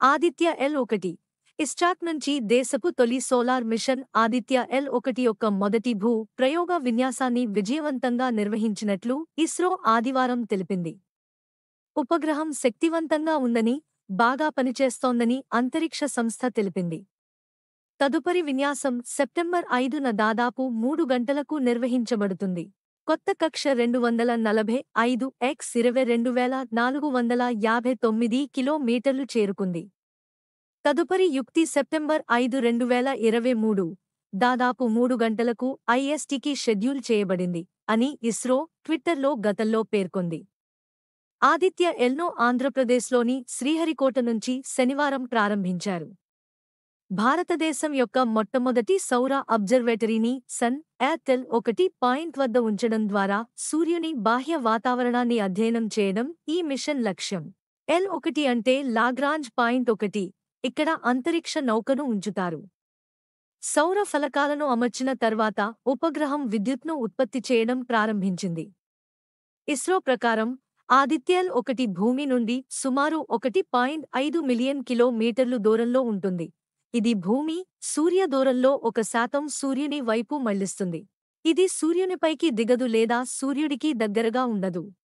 ఆదిత్య-L1 ఇస్టాట్ నుంచి దేశపు తొలి సోలార్ మిషన్ ఆదిత్య-L1 యొక్క మొదటి ప్రయోగ విన్యాసాన్ని విజయవంతంగా నిర్వహించినట్లు ఇస్రో ఆదివారం తెలిపింది. ఉపగ్రహం శక్తివంతంగా ఉందని, బాగా పనిచేస్తోందని అంతరిక్ష సంస్థ తెలిపింది. తదుపరి విన్యాసం సెప్టెంబర్ 5న దాదాపు 3 గంటలకు నిర్వహించబడుతుంది. కొత్త కక్ష 245x22,459 కిలోమీటర్లు చేరుకుంది. తదుపరి యుక్తి సెప్టెంబర్ 5, 2023 దాదాపు 3 గంటలకు ఐఎస్టీకి షెడ్యూల్ చేయబడింది అని ఇస్రో ట్విట్టర్లో గతంలో పేర్కొంది. ఆదిత్య-Lను ఆంధ్రప్రదేశ్లోని శ్రీహరికోట నుంచి శనివారం ప్రారంభించారు. భారతదేశం యొక్క మొట్టమొదటి సౌర అబ్జర్వేటరీని సన్-ఎల్-1 పాయింట్ వద్ద ఉంచడం ద్వారా సూర్యుని బాహ్య వాతావరణాన్ని అధ్యయనం చేయడం ఈ మిషన్ లక్ష్యం. L1 అంటే లాగ్రాంజ్ పాయింట్ 1, ఇక్కడ అంతరిక్ష నౌకను ఉంచుతారు. సౌర ఫలకాలను అమర్చిన తర్వాత ఉపగ్రహం విద్యుత్ను ఉత్పత్తి చేయడం ప్రారంభించింది. ఇస్రో ప్రకారం ఆదిత్య-L1 భూమి నుండి సుమారు 1.5 మిలియన్ కిలోమీటర్లు దూరంలో ఉంటుంది. ఇది భూమి, సూర్య దూరంలో 1% సూర్యుని వైపు మళ్లిస్తుంది. ఇది సూర్యునిపైకి దిగదు లేదా సూర్యుడికి దగ్గరగా ఉండదు.